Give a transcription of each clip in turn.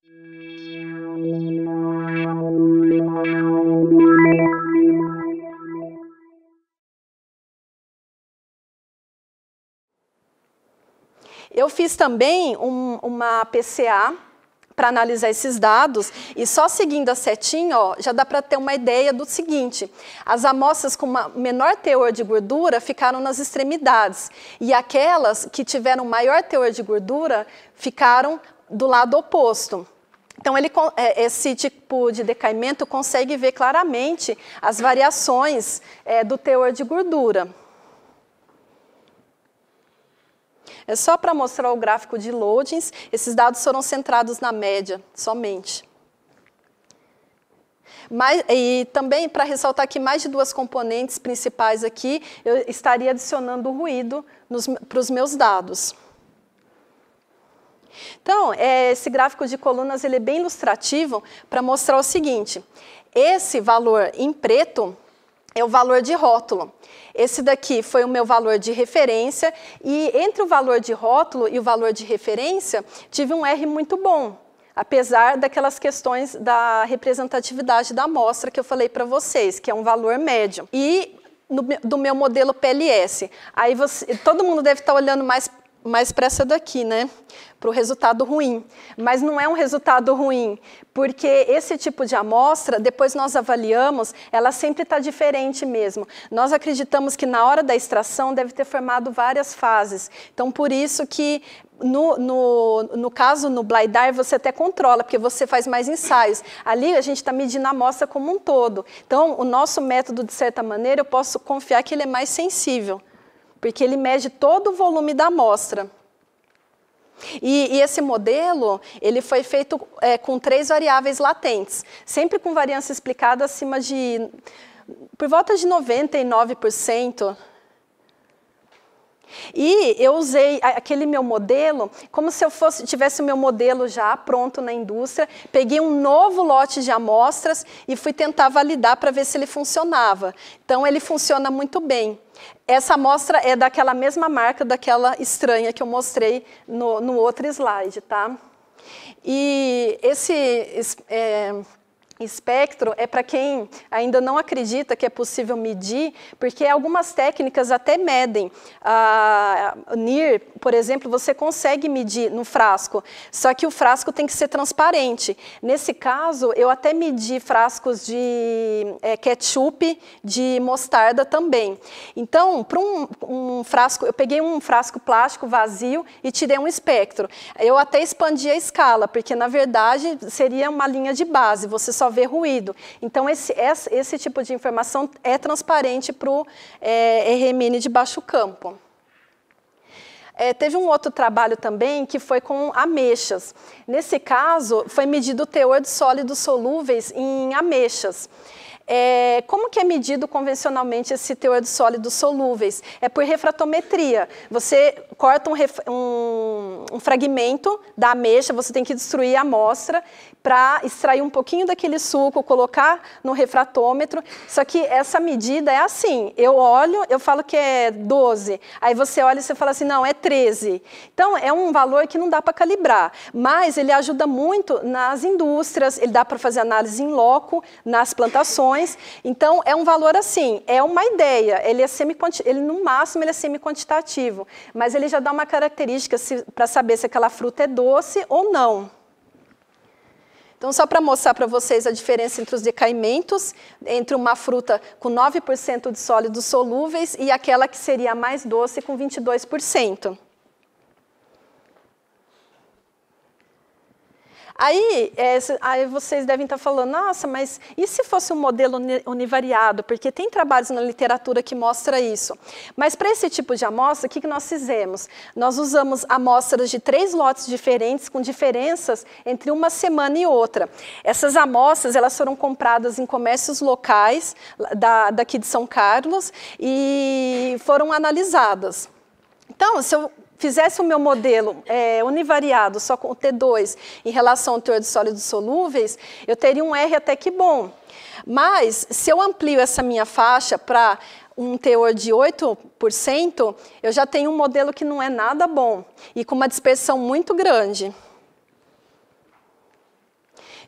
Eu fiz também uma PCA para analisar esses dados, e só seguindo a setinha, ó, já dá para ter uma ideia do seguinte: as amostras com menor teor de gordura ficaram nas extremidades, e aquelas que tiveram maior teor de gordura ficaram do lado oposto. Então, esse tipo de decaimento consegue ver claramente as variações do teor de gordura. É só para mostrar o gráfico de loadings, esses dados foram centrados na média, somente. E também, para ressaltar que mais de duas componentes principais aqui, eu estaria adicionando ruído para os meus dados. Então, esse gráfico de colunas ele é bem ilustrativo para mostrar o seguinte: esse valor em preto é o valor de rótulo. Esse daqui foi o meu valor de referência, e entre o valor de rótulo e o valor de referência, tive um R muito bom, apesar daquelas questões da representatividade da amostra que eu falei para vocês, que é um valor médio. E do meu modelo PLS. Aí todo mundo deve estar olhando mais para essa daqui, né? Para o resultado ruim. Mas não é um resultado ruim, porque esse tipo de amostra, depois nós avaliamos, ela sempre está diferente mesmo. Nós acreditamos que na hora da extração deve ter formado várias fases. Então, por isso que, no caso, no Blindar, você até controla, porque você faz mais ensaios. Ali, a gente está medindo a amostra como um todo. Então, o nosso método, de certa maneira, eu posso confiar que ele é mais sensível, porque ele mede todo o volume da amostra. E esse modelo, ele foi feito com 3 variáveis latentes, sempre com variância explicada acima de, por volta de 99%. E eu usei aquele meu modelo como se eu tivesse o meu modelo já pronto na indústria, peguei um novo lote de amostras e fui tentar validar para ver se ele funcionava. Então, ele funciona muito bem. Essa amostra é daquela mesma marca, daquela estranha que eu mostrei no outro slide, tá? E esse espectro é para quem ainda não acredita que é possível medir, porque algumas técnicas até medem. A NIR, por exemplo, você consegue medir no frasco, só que o frasco tem que ser transparente. Nesse caso, eu até medi frascos de ketchup, de mostarda também. Então, para um frasco, eu peguei um frasco plástico vazio e tirei um espectro. Eu até expandi a escala, porque na verdade seria uma linha de base, você só vê ruído. Então, esse tipo de informação é transparente para o RMN de baixo campo. Teve um outro trabalho também que foi com ameixas. Nesse caso, foi medido o teor de sólidos solúveis em ameixas. Como que é medido convencionalmente esse teor de sólidos solúveis? É por refratometria. Você corta um fragmento da ameixa, você tem que destruir a amostra para extrair um pouquinho daquele suco, colocar no refratômetro. Só que essa medida é assim, eu olho, eu falo que é 12, aí você olha e você fala assim, não, é 13. Então, é um valor que não dá para calibrar, mas ele ajuda muito nas indústrias, ele dá para fazer análise em loco, nas plantações. Então, é um valor assim, é uma ideia, no máximo ele é semi-quantitativo, mas ele já dá uma característica para saber se aquela fruta é doce ou não. Então, só para mostrar para vocês a diferença entre os decaimentos, entre uma fruta com 9% de sólidos solúveis e aquela que seria mais doce com 22%. Aí vocês devem estar falando, nossa, mas e se fosse um modelo univariado? Porque tem trabalhos na literatura que mostram isso. Mas para esse tipo de amostra, o que nós fizemos? Nós usamos amostras de 3 lotes diferentes, com diferenças entre uma semana e outra. Essas amostras elas foram compradas em comércios locais daqui de São Carlos e foram analisadas. Então, se eu fizesse o meu modelo univariado, só com o T2, em relação ao teor de sólidos solúveis, eu teria um R até que bom. Mas, se eu amplio essa minha faixa para um teor de 8%, eu já tenho um modelo que não é nada bom, e com uma dispersão muito grande.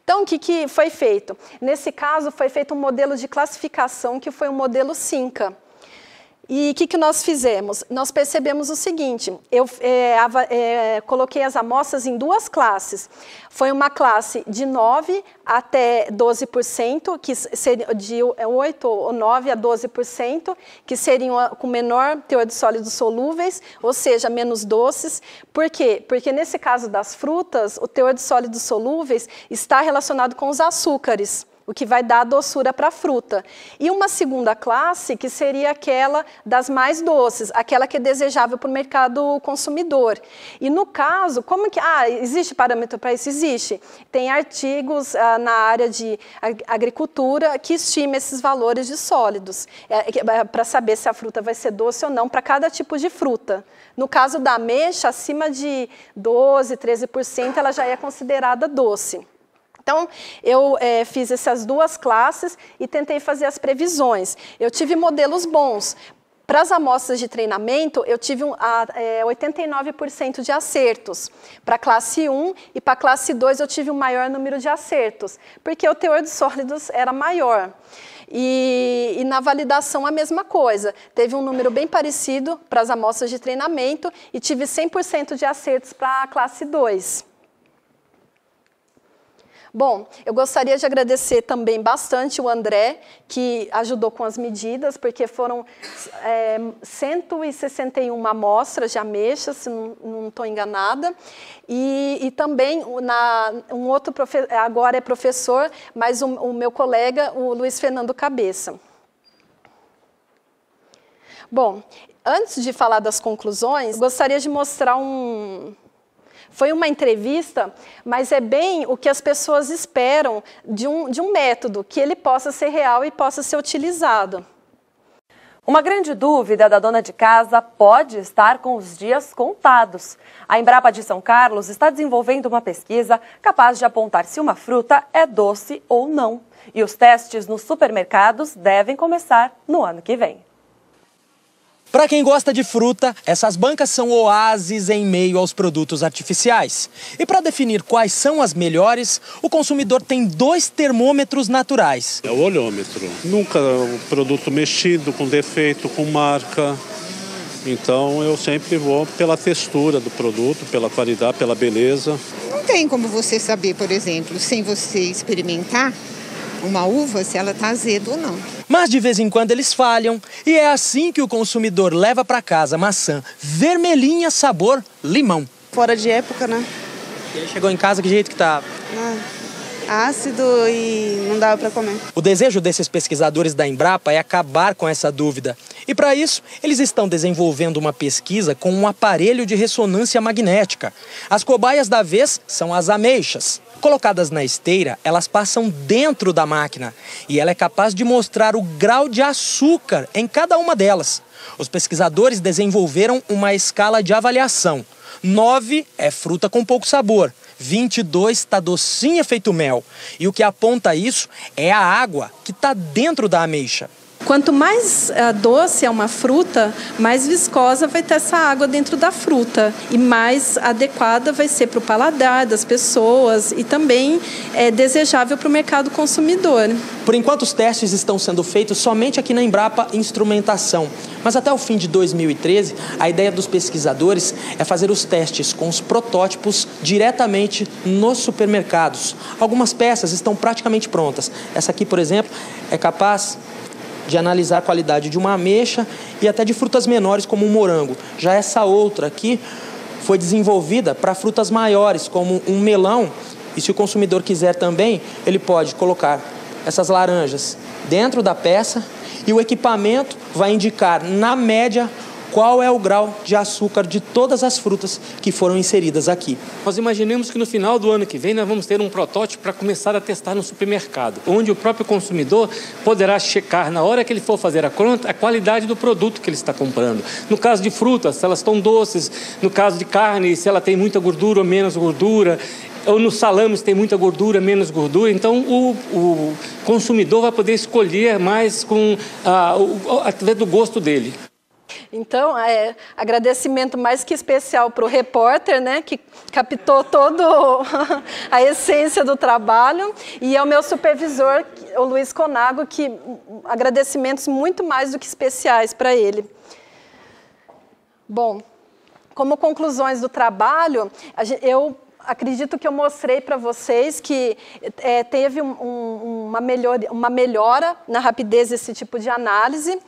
Então, o que foi feito? Nesse caso, foi feito um modelo de classificação, que foi um modelo Cinca. E o que nós fizemos? Nós percebemos o seguinte, eu coloquei as amostras em duas classes. Foi uma classe de 9% até 12%, que seria de 8% ou 9% a 12%, que seriam com menor teor de sólidos solúveis, ou seja, menos doces. Por quê? Porque nesse caso das frutas, o teor de sólidos solúveis está relacionado com os açúcares, o que vai dar doçura para a fruta. E uma segunda classe, que seria aquela das mais doces, aquela que é desejável para o mercado consumidor. E no caso, como que... existe parâmetro para isso? Existe. Tem artigos na área de agricultura que estimam esses valores de sólidos, para saber se a fruta vai ser doce ou não, para cada tipo de fruta. No caso da ameixa, acima de 12%, 13%, ela já é considerada doce. Então, eu fiz essas duas classes e tentei fazer as previsões. Eu tive modelos bons. Para as amostras de treinamento, eu tive 89% de acertos. Para a classe 1 e para a classe 2, eu tive um maior número de acertos, porque o teor de sólidos era maior. E na validação a mesma coisa. Teve um número bem parecido para as amostras de treinamento e tive 100% de acertos para a classe 2. Bom, eu gostaria de agradecer também bastante o André, que ajudou com as medidas, porque foram 161 amostras de ameixas, se não estou enganada. E também um outro professor, agora é professor, mas o meu colega, o Luiz Fernando Cabeça. Bom, antes de falar das conclusões, gostaria de mostrar Foi uma entrevista, mas é bem o que as pessoas esperam de um método, que ele possa ser real e possa ser utilizado. Uma grande dúvida da dona de casa pode estar com os dias contados. A Embrapa de São Carlos está desenvolvendo uma pesquisa capaz de apontar se uma fruta é doce ou não. E os testes nos supermercados devem começar no ano que vem. Para quem gosta de fruta, essas bancas são oásis em meio aos produtos artificiais. E para definir quais são as melhores, o consumidor tem 2 termômetros naturais. É o olhômetro. Nunca um produto mexido, com defeito, com marca. Então eu sempre vou pela textura do produto, pela qualidade, pela beleza. Não tem como você saber, por exemplo, sem você experimentar uma uva, se ela está azeda ou não. Mas de vez em quando eles falham, e é assim que o consumidor leva para casa maçã vermelhinha sabor limão. Fora de época, né? E aí chegou em casa, que jeito que tá? Ácido e não dava para comer. O desejo desses pesquisadores da Embrapa é acabar com essa dúvida. E para isso, eles estão desenvolvendo uma pesquisa com um aparelho de ressonância magnética. As cobaias da vez são as ameixas. Colocadas na esteira, elas passam dentro da máquina e ela é capaz de mostrar o grau de açúcar em cada uma delas. Os pesquisadores desenvolveram uma escala de avaliação. 9 é fruta com pouco sabor, 22 está docinha feito mel. E o que aponta isso é a água que está dentro da ameixa. Quanto mais doce é uma fruta, mais viscosa vai ter essa água dentro da fruta e mais adequada vai ser para o paladar das pessoas e também é desejável para o mercado consumidor. Por enquanto, os testes estão sendo feitos somente aqui na Embrapa Instrumentação. Mas até o fim de 2013, a ideia dos pesquisadores é fazer os testes com os protótipos diretamente nos supermercados. Algumas peças estão praticamente prontas. Essa aqui, por exemplo, é capaz de analisar a qualidade de uma ameixa e até de frutas menores, como um morango. Já essa outra aqui foi desenvolvida para frutas maiores, como um melão. E se o consumidor quiser também, ele pode colocar essas laranjas dentro da peça e o equipamento vai indicar, na média, qual é o grau de açúcar de todas as frutas que foram inseridas aqui. Nós imaginamos que no final do ano que vem nós vamos ter um protótipo para começar a testar no supermercado, onde o próprio consumidor poderá checar, na hora que ele for fazer a conta, a qualidade do produto que ele está comprando. No caso de frutas, se elas estão doces, no caso de carne, se ela tem muita gordura ou menos gordura, ou no salame se tem muita gordura, menos gordura. Então, o consumidor vai poder escolher mais através do gosto dele. Então, agradecimento mais que especial para o repórter, né, que captou toda a essência do trabalho, e ao meu supervisor, o Luiz Conago, que agradecimentos muito mais do que especiais para ele. Bom, como conclusões do trabalho, eu acredito que eu mostrei para vocês que teve uma melhora na rapidez desse tipo de análise.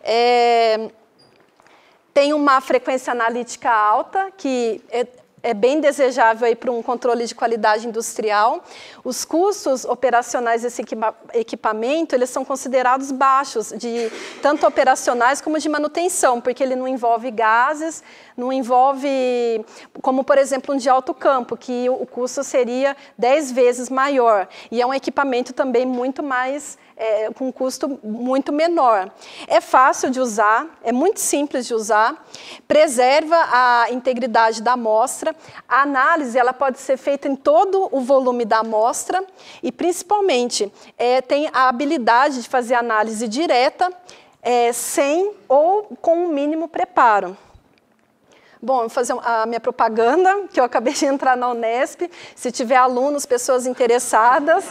Tem uma frequência analítica alta, que é bem desejável para um controle de qualidade industrial. Os custos operacionais desse equipamento, eles são considerados baixos, tanto operacionais como de manutenção, porque ele não envolve gases, não envolve, como por exemplo um de alto campo, que o custo seria 10 vezes maior. E é um equipamento também muito mais, com um custo muito menor. É fácil de usar, é muito simples de usar, preserva a integridade da amostra. A análise ela pode ser feita em todo o volume da amostra e, principalmente, tem a habilidade de fazer análise direta, sem ou com um mínimo preparo. Bom, vou fazer a minha propaganda, que eu acabei de entrar na Unesp. Se tiver alunos, pessoas interessadas,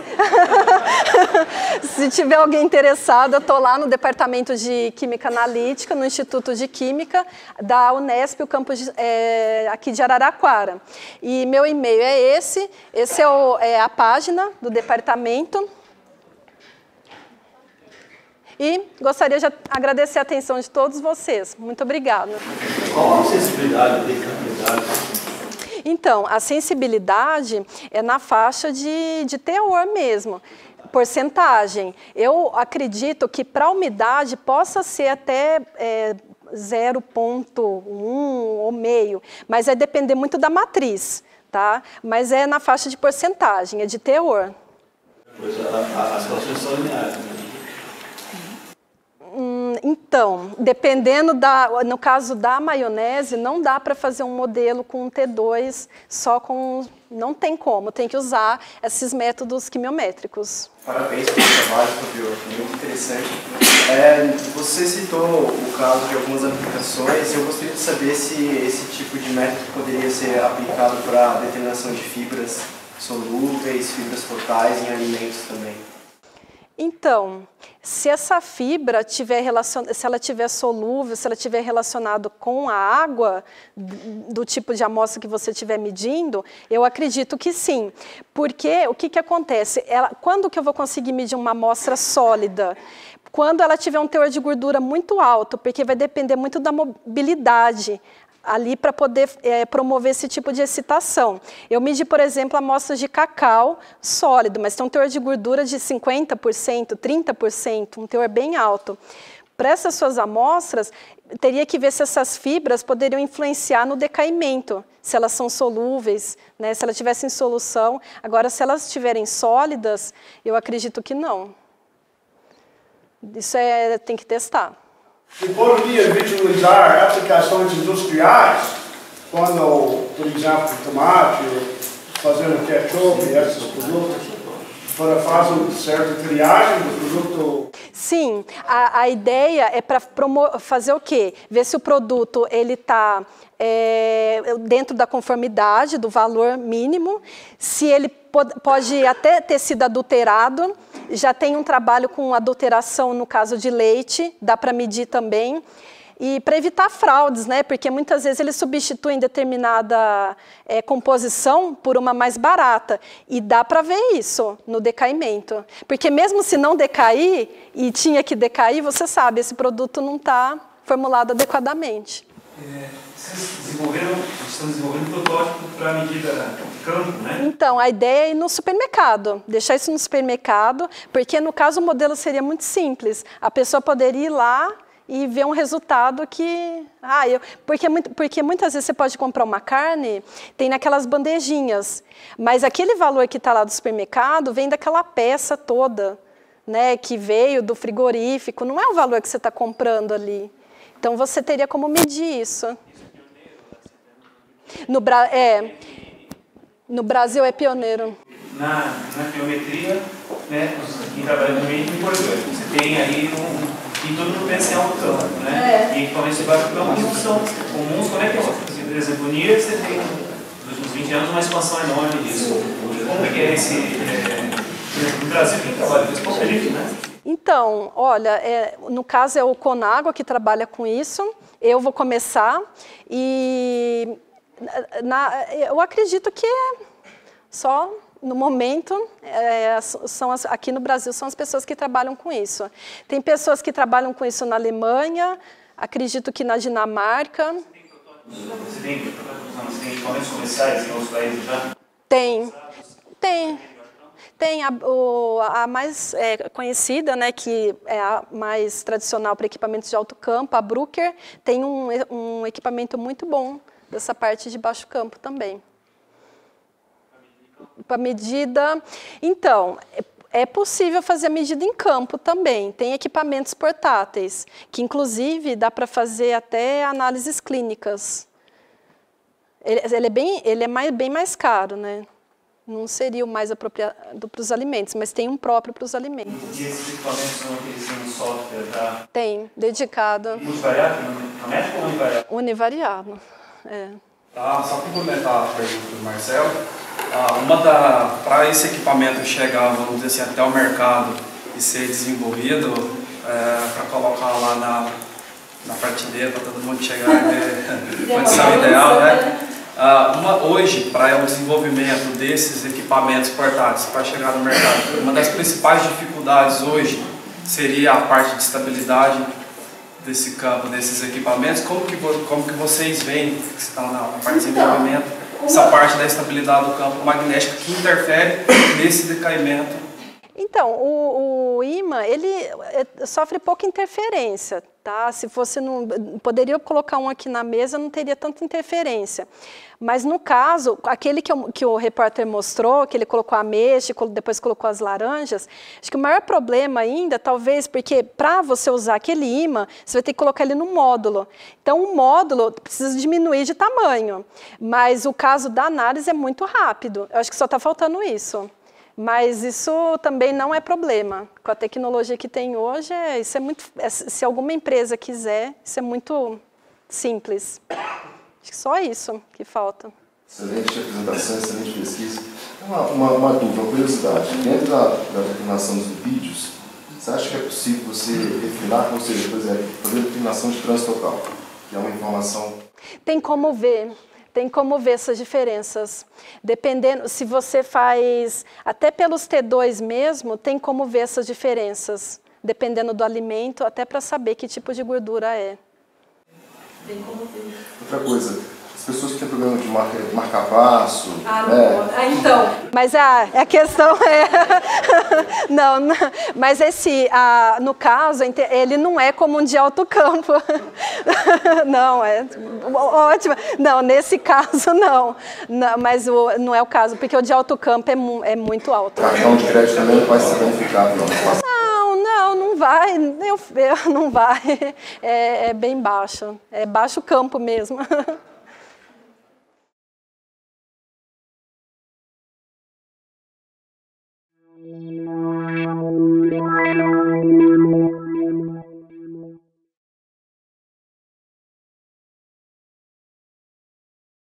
se tiver alguém interessado, eu estou lá no Departamento de Química Analítica, no Instituto de Química da Unesp, o campus aqui de Araraquara. E meu e-mail é esse é a página do departamento. E gostaria de agradecer a atenção de todos vocês. Muito obrigada. Qual a sensibilidade de capilaridade? Então, a sensibilidade é na faixa de teor mesmo, porcentagem. Eu acredito que para a umidade possa ser até 0,1 ou meio, mas vai depender muito da matriz, tá? Mas é na faixa de porcentagem, é de teor. Pois as relações são lineares, né? Então, dependendo no caso da maionese, não dá para fazer um modelo com T2 só com... Não tem como, tem que usar esses métodos quimiométricos. Parabéns pelo trabalho, Fabio, muito interessante. Você citou o caso de algumas aplicações e eu gostaria de saber se esse tipo de método poderia ser aplicado para a determinação de fibras solúveis, fibras totais em alimentos também. Então, se essa fibra se ela tiver solúvel, se ela tiver relacionado com a água do tipo de amostra que você estiver medindo, eu acredito que sim. Porque o que acontece? Quando que eu vou conseguir medir uma amostra sólida? Quando ela tiver um teor de gordura muito alto, porque vai depender muito da mobilidade ali para poder promover esse tipo de excitação. Eu medi, por exemplo, amostras de cacau sólido, mas tem um teor de gordura de 50%, 30%, um teor bem alto. Para essas suas amostras, teria que ver se essas fibras poderiam influenciar no decaimento, se elas são solúveis, né, se elas tivessem solução. Agora, se elas estiverem sólidas, eu acredito que não. Isso tem que testar. E poderia visualizar aplicações industriais, quando, por exemplo, tomate, fazendo ketchup, esses produtos, para fazer uma certa triagem do produto? Sim, a ideia é para fazer o quê? Ver se o produto está dentro da conformidade, do valor mínimo, se ele pode até ter sido adulterado. Já tem um trabalho com adulteração no caso de leite, dá para medir também. E para evitar fraudes, né? Porque muitas vezes eles substituem determinada composição por uma mais barata. E dá para ver isso no decaimento. Porque mesmo se não decair, e tinha que decair, você sabe, esse produto não está formulado adequadamente. Vocês estão desenvolvendo um protótipo para medida de campo, né? Então, a ideia é ir no supermercado, deixar isso no supermercado, porque no caso o modelo seria muito simples. A pessoa poderia ir lá e ver um resultado que... porque muitas vezes você pode comprar uma carne, tem naquelas bandejinhas, mas aquele valor que está lá do supermercado vem daquela peça toda, né, que veio do frigorífico, não é o valor que você está comprando ali. Então, você teria como medir isso. No Brasil é pioneiro. Na biometria, né, quem trabalha com meio é importante. Você tem aí E todo mundo pensa em alto campo, né? E equipamentos de baixo campo não são comuns. Como é que é? Por exemplo, o NIR, você tem, nos últimos 20 anos, uma expansão enorme disso. Como é que é esse... no Brasil, quem trabalha com isso? Pouca gente, né? Então, olha, no caso é o Conágua que trabalha com isso. Eu vou começar e eu acredito que só no momento, aqui no Brasil, são as pessoas que trabalham com isso. Tem pessoas que trabalham com isso na Alemanha, acredito que na Dinamarca. Você tem equipamentos comerciais em outros países já? Tem. Tem a mais conhecida, né, que é a mais tradicional para equipamentos de alto campo, a Bruker, tem um equipamento muito bom dessa parte de baixo campo também. Para medida, então, é possível fazer a medida em campo também. Tem equipamentos portáteis, que inclusive dá para fazer até análises clínicas. Ele é bem mais caro, né? Não seria o mais apropriado para os alimentos, mas tem um próprio para os alimentos. E esses equipamentos são aqueles que têm um software já? Tem, dedicado. Multivariado? Médico ou univariado? Univariado, Só complementar a pergunta do Marcelo, para esse equipamento chegar, vamos dizer assim, até o mercado e ser desenvolvido, para colocar lá na prateleira, para todo mundo chegar, pode ser o ideal, né? Hoje, para o desenvolvimento desses equipamentos portáteis para chegar no mercado, uma das principais dificuldades hoje seria a parte de estabilidade desse campo, desses equipamentos. Como que vocês veem, que estão na parte de desenvolvimento, essa parte da estabilidade do campo magnético que interfere nesse decaimento? Então, o ímã, ele sofre pouca interferência, tá? Se fosse, poderia colocar um aqui na mesa, não teria tanta interferência. Mas no caso, aquele que o repórter mostrou, que ele colocou a ameixa, depois colocou as laranjas, acho que o maior problema ainda, talvez, porque para você usar aquele ímã, você vai ter que colocar ele no módulo. Então, o módulo precisa diminuir de tamanho. Mas o caso da análise é muito rápido. Eu acho que só está faltando isso. Mas isso também não é problema. Com a tecnologia que tem hoje, isso é muito. Se alguma empresa quiser, isso é muito simples. Acho que só isso que falta. Excelente apresentação, excelente pesquisa. Uma dúvida, uma curiosidade. Dentro da definição dos vídeos, você acha que é possível você refinar, ou seja, por exemplo, fazer a definição de trânsito total, que é uma informação... Tem como ver. Tem como ver essas diferenças. Dependendo, se você faz, até pelos T2 mesmo, tem como ver essas diferenças. Dependendo do alimento, até para saber que tipo de gordura é. Tem como ver. Outra coisa, as pessoas que têm problema de marca-passo... Então, mas a questão é... não, mas no caso, ele não é como um de alto campo. Não, ótimo. Não, nesse caso não. Mas não é o caso, porque o de alto campo é muito alto. O cartão de crédito também não vai se danificar, não vai. Não vai. É bem baixo. É baixo campo mesmo.